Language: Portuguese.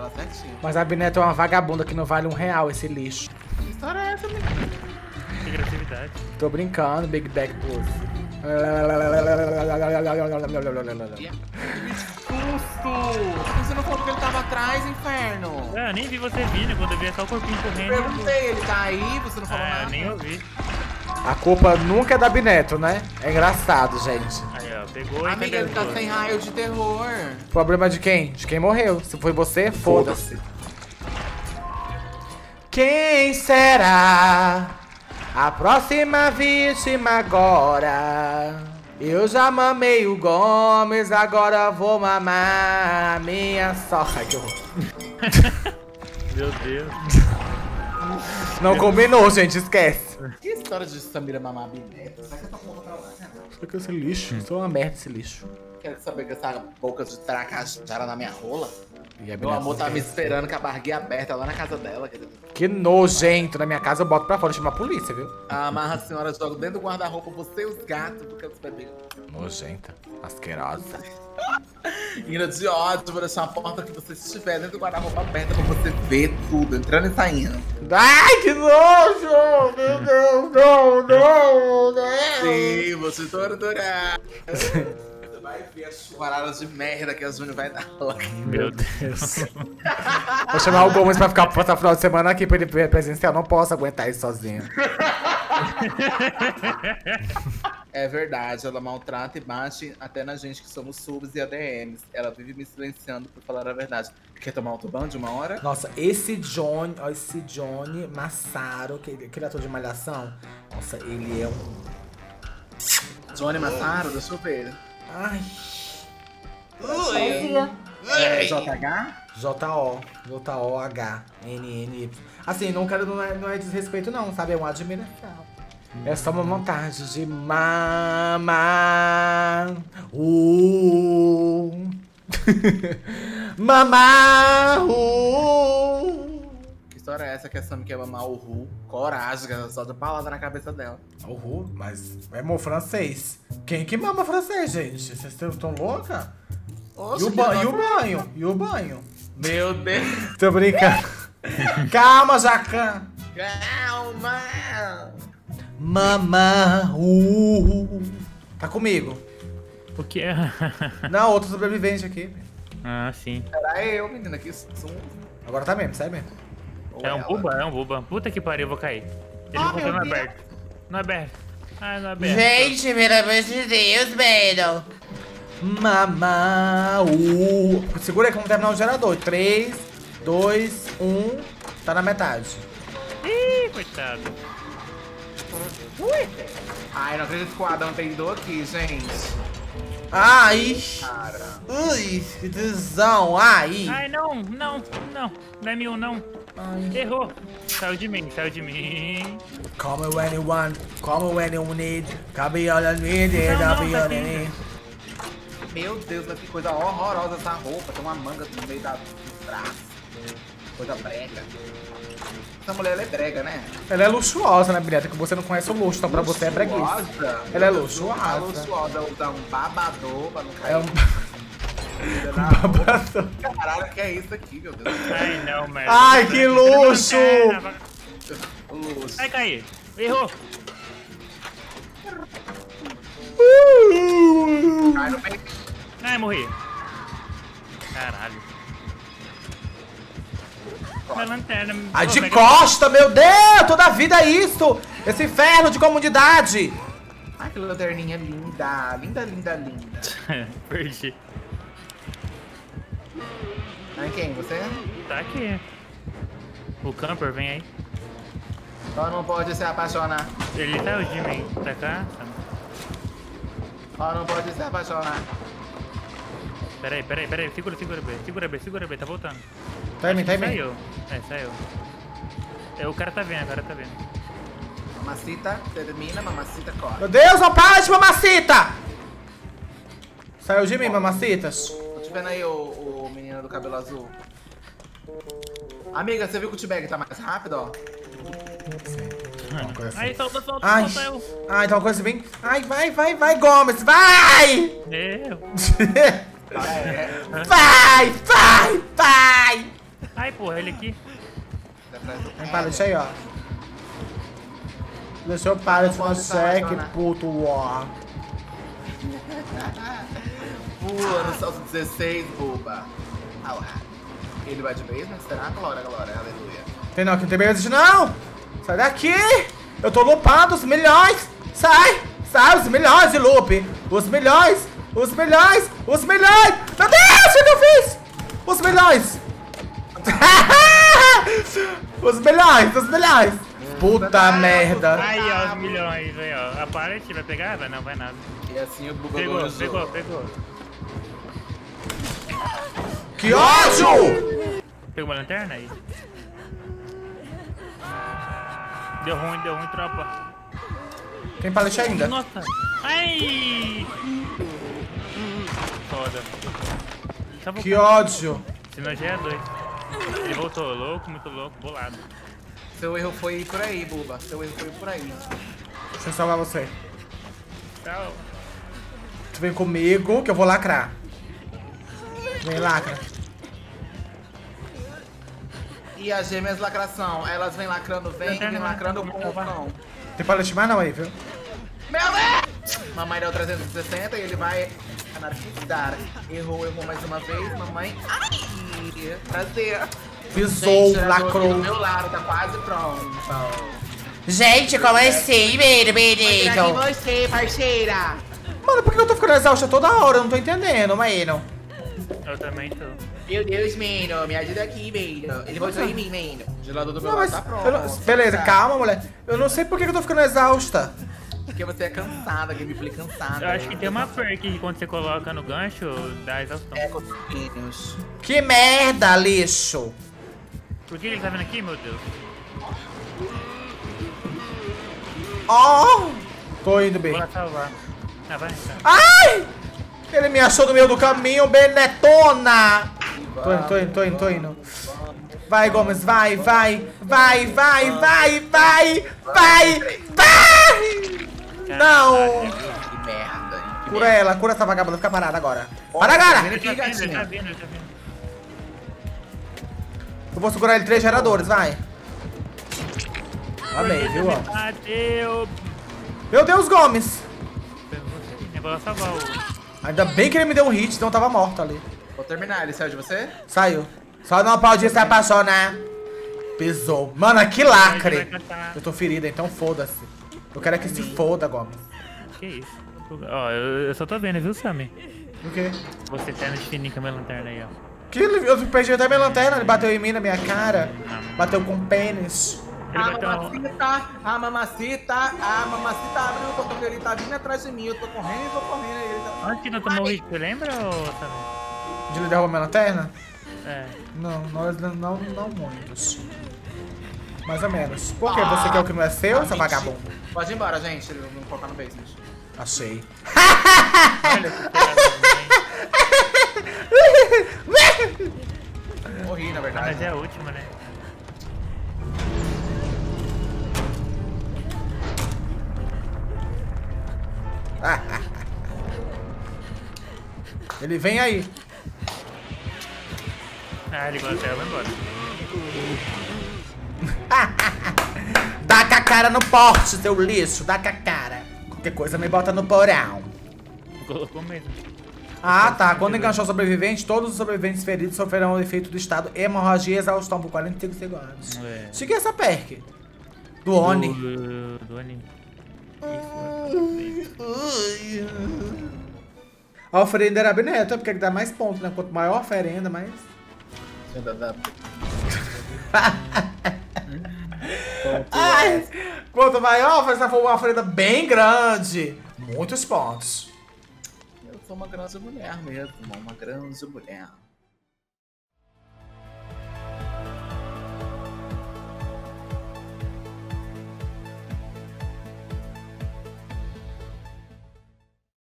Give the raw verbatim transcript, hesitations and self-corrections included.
ela certinho. Mas a Bineto é uma vagabunda que não vale um real esse lixo. Que história é essa, menina? Que agressividade. Tô brincando, Big Back Pussy. Que susto! Você não falou que ele tava atrás, inferno? Ah, nem vi você vindo, quando eu vi é só o corpinho Eu correndo. perguntei, ele tá aí, você não falou Ah, nada? nem ouvi. A culpa nunca é da Bineto, né? É engraçado, gente. Aí, ó, pegou e Amiga, ele tá sem raio de terror. Problema de quem? De quem morreu. Se foi você, foda-se. Quem será a próxima vítima agora? Eu já mamei o Gomes, agora vou mamar a minha sogra. Ai, que horror. Meu Deus. Não combinou, gente, esquece. Que história de Samira mamar Bineto? Será que eu tô com outra lá, né? Isso aqui é esse lixo. Isso é uma merda, esse lixo. Quer saber que essa boca de tracajara na minha rola? E a Meu Bineto amor tá me esquece. esperando com a barriguinha aberta lá na casa dela. Quer dizer, Que nojento. Na minha casa eu boto pra fora, chama a polícia, viu? amarra a senhora, joga dentro do guarda-roupa você e os gatos, porque os bebês. Nojenta. Asquerosa. Ira de ódio, vou deixar a porta que você estiver dentro do guarda-roupa aberta pra você ver tudo, entrando e saindo. Ai, que nojo! Meu Deus, não, não, não. Sim, vou te torturar. Você vai ver as chuvaradas de merda que a Júnior vai dar lá. Meu Deus. Vou chamar o Gomes pra ficar passar o final de semana aqui pra ele ver presencial. Não posso aguentar isso sozinho. É verdade, ela maltrata e bate até na gente que somos subs e A D Ms. Ela vive me silenciando por falar a verdade. Quer tomar outro banho de uma hora? Nossa, esse Johnny, ó, esse Johnny Massaro, aquele, aquele ator de Malhação. Nossa, ele é um... Johnny Massaro, deixa eu ver. Ai. É, J H? J-O, J-O-H, N-N-Y. Assim, não quero, não é, não é desrespeito não, sabe? É uma admiração. É só uma vontade de mamar. Uh. Mamar. Uh. Que história é essa que a Sam quer mamar o Ru? Coragem, que ela só dá palavra na cabeça dela. Uh, mas é mo francês. Quem que mama francês, gente? Vocês estão louca? Oxe, E o, que ba e o negócio- banho? E o banho? Meu Deus! Tô brincando. Calma, Jacan. Calma! Mamá. Uh. Tá comigo. O que é? Não, outro sobrevivente aqui. Ah, sim. Era eu, menina, que susto. Agora tá mesmo, sai mesmo. Ou É um ela. buba, é um buba. Puta que pariu, eu vou cair. Ele Ah, não meu não é Deus. aberto. Não é aberto. Ah, não é aberto. Gente, pelo amor de Deus, velho. Mamá. Uh. Segura aí que vamos terminar o gerador. três, dois, um. Tá na metade. Ih, coitado. Ai, não acredito que o Adão peidou aqui, gente. Ai. Cara. Ui, que tesão. Ai. Ai, não, não, não. Não é mil, não. Errou. Saiu de mim, saiu de mim. Call me when you want, call me when you need. Call me all I need, Não, I'll não, be tá all aqui. I need. Meu Deus, mas que coisa horrorosa essa roupa. Tem uma manga no meio da, do braço. Coisa brega. Essa mulher, ela é brega, né? Ela é luxuosa, né, Brieta? Que você não conhece o luxo, então pra você é breguice. Luxuosa? Ela é Ela luxuosa. luxuosa. Usar um babador pra não cair. É um na babador. roupa. Caralho, que é isso aqui, meu Deus? Ai, não, merda. Ai, que luxo! O luxo. Vai cair. Errou. Cai no meio. Ai, morri. Caralho. Minha lanterna. Ai, Vou de pegar- costa, meu Deus! Toda a vida é isso! Esse inferno de comunidade! Ai, que lanterninha linda. Linda, linda, linda. Perdi. Ai, quem? Você? Tá aqui. O camper vem aí. Só não pode se apaixonar. Ele saiu de mim. Tá cá? Só não pode se apaixonar. Peraí, peraí, peraí. Segura, segura, B. Segura, B, segura, B. Tá voltando. Tá em mim, tá em mim. Saiu. É, saiu. É, o cara tá vendo, o cara tá vendo. Mamacita termina, mamacita corre. Meu Deus, não para de mamacita! Saiu de mim, mamacitas. Tô te vendo aí, o, o menino do cabelo azul. Amiga, você viu que o T-Bag tá mais rápido, ó? Uma coisa assim. Aí, solta, solta, Ai, solta eu. ai, então uma coisa bem. Ai, vai, vai, vai, Gomes, vai! Eu. É. Vai, vai, vai! Ai, porra, ele aqui. Tem pallet aí, ó. Deixa eu pallet no cheque, puto, ó. Pula no salto dezesseis, boba. Ah lá. Ele vai de vez, mas será? Glória, glória, aleluia. Tem não, aqui não tem beijo não! Sai daqui! Eu tô lupando os milhões! Sai! Sai, os milhões de loop! Os milhões! Os milhões! Os milhões! Meu Deus, o que eu fiz? Os milhões! Os milhões, os milhões! Puta merda! Aí, ó, os milhões, aí, ó. A pallet vai pegar? Vai não, vai nada. E assim o Buba Pegou, gozou. pegou, pegou. Que ódio! Pegou uma lanterna aí. Deu ruim, deu ruim, tropa. Tem pallet ainda? Nossa! Ai! Foda. Tá Que voltando. ódio! Senão já é dois. Ele voltou, louco, muito louco, bolado. Seu erro foi por aí, Buba. Seu erro foi por aí. Deixa eu salvar você. Tchau. Tu vem comigo que eu vou lacrar. Vem, lacra. E as gêmeas lacração, elas vêm lacrando, vem, vem lacrando com o não. Tem pallet mais não aí, viu? Meu Deus! Mamãe deu trezentos e sessenta e ele vai anarquizar. Errou, errou mais uma vez, mamãe. Ai, prazer. Pisou, Gente, lacrou. do meu lado, tá quase pronto. Gente, como assim, menino, Aqui você, parceira. Mano, por que eu tô ficando exausta toda hora? Eu não tô entendendo, menino. Eu também tô. Meu Deus, menino, me ajuda aqui, menino. Ele voltou em mim, menino. De lado do meu Não, lado mas tá pronto. eu não- beleza, Tá. calma, mulher. Eu não sei por que eu tô ficando exausta. Porque você é cansada, gameplay cansada. Eu acho que tem uma perk que quando você coloca no gancho, dá exaustão. É, com os meninos. Que merda, lixo. Por que ele tá vindo aqui, meu Deus? Ó. Tô indo, bem. Vou lá salvar. Ah, vai, tá. Ai! Ele me achou no meio do caminho, Benetona! Tô indo, tô indo, tô indo, tô indo. Vai, Gomes, vai, vai, vai, vai, vai, vai, vai, vai! Não! Que merda, hein? Que Cura merda. ela, cura essa vagabunda, fica parada agora. Para agora! Ele Ele tá aqui, vindo, ele tá gatinha. vindo, ele tá vindo. Eu vou segurar ele três geradores, vai. Amei, viu, ó. Bateu. Meu Deus, Gomes! Eu vou lá salvar o... Ainda bem que ele me deu um hit, senão eu tava morto ali. Vou terminar, ele saiu de você? Saiu. Só não pode se apaixonar. Pisou. Mano, que lacre. Eu tô ferida, então foda-se. Eu quero é que se foda, Gomes. Que isso? Ó, eu, eu só tô vendo, viu, Sammy? O quê? Você tá no fininho com a minha lanterna aí, ó. Que ele- eu perdi até minha lanterna, ele bateu em mim, na minha cara. Bateu com o pênis. Ele A bateu... mamacita, a mamacita, a mamacita abriu o portão dele, tá vindo atrás de mim. Eu tô correndo, eu tô correndo. Ele tá... Onde que não tomou hit? Você lembra, ô, Sammy? De ele derrubar minha lanterna? É. Não, nós não, não, não muitos. Mais ou menos. Por quê? Você quer o que não é seu, essa vagabunda? Pode ir embora, gente. Ele não colocar no basement. Achei. Olha esse pedaço, Morri, na mas verdade. é a última, né? Ele vem aí. Ah, ele gosta dela, vai embora. Dá com a cara no porte, seu lixo. Dá com a cara. Qualquer coisa me bota no porão. Colocou mesmo. Ah, tá. Quando enganchou o sobrevivente, todos os sobreviventes feridos sofrerão o efeito do estado hemorragia e exaustão por quarenta e cinco segundos. É. Segui essa perk. Do Oni. Do, do Oni. A oferenda era bem neta, porque dá mais pontos, né? Quanto maior a oferenda, mais... Ai, quanto maior, essa foi uma oferenda bem grande. Muitos pontos. Eu sou uma grande mulher mesmo, uma grande mulher.